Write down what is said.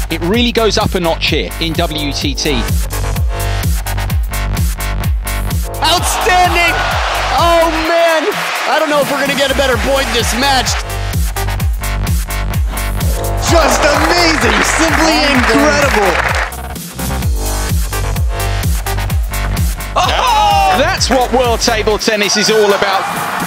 It really goes up a notch here in WTT. Outstanding! Oh man! I don't know if we're gonna get a better point this match. Just amazing! Simply incredible! Oh! That's what World Table Tennis is all about.